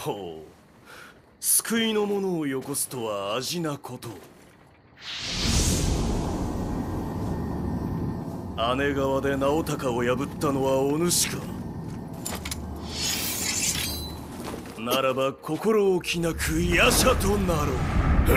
ほう、救いの者をよこすとは味なこと。姉川で直高を破ったのはお主か。ならば心置きなく夜叉となろう。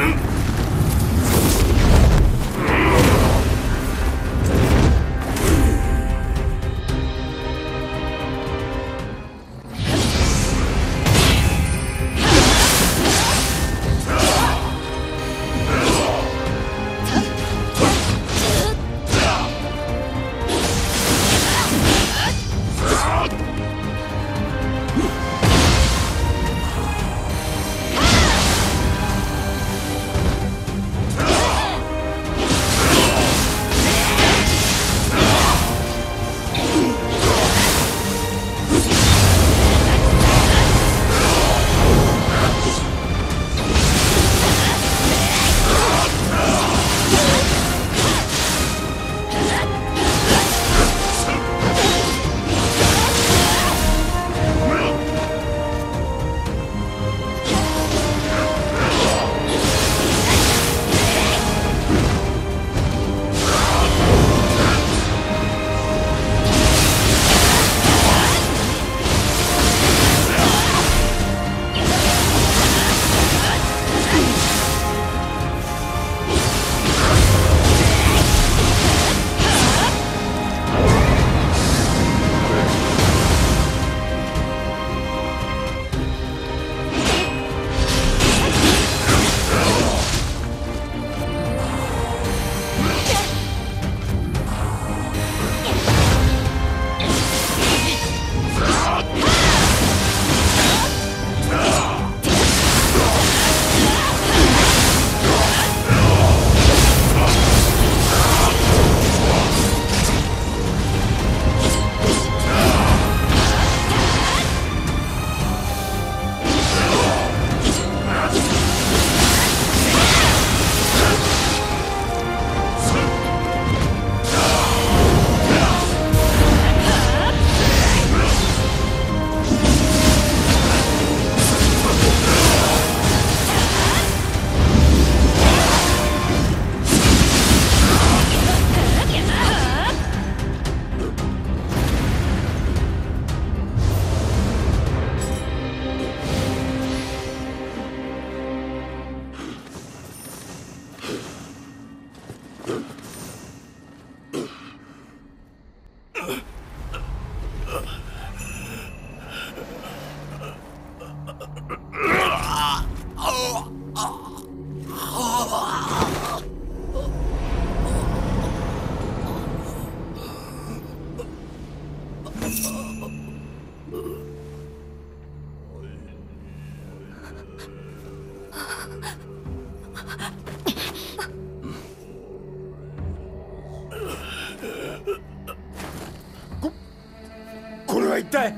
これは一体。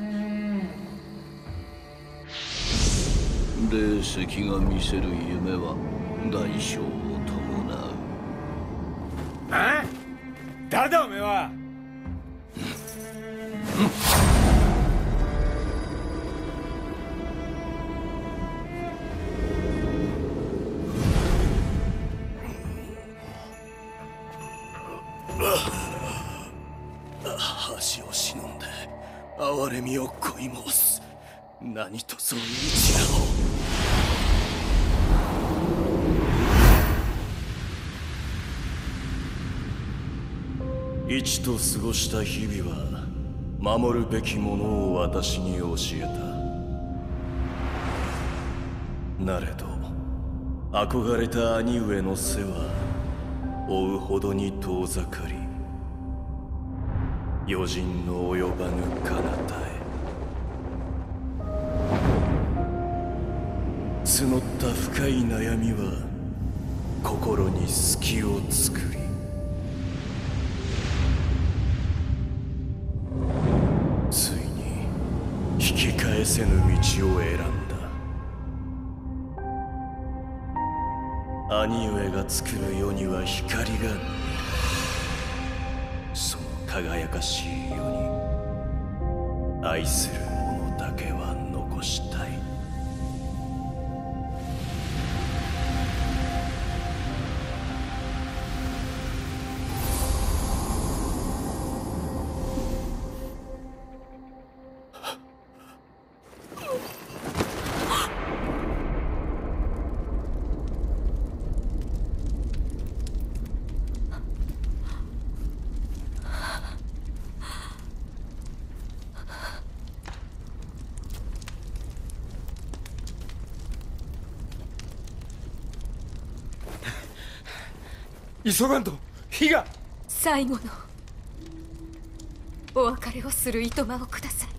霊石が見せる夢は代償を伴う。 ああ、誰だおめえは。 恥を忍んで哀れみを乞い申す。何とぞ一打を。一と過ごした日々は守るべきものを私に教えた。なれど憧れた兄上の背は追うほどに遠ざかり、余人の及ばぬ彼方へ募った深い悩みは心に隙を作り、ついに引き返せぬ道を選んだ。兄上が作る世には光がない。その輝かしい世に愛する者だけは残したい。 急がんと火が。 最後のお別れをするいとまをください。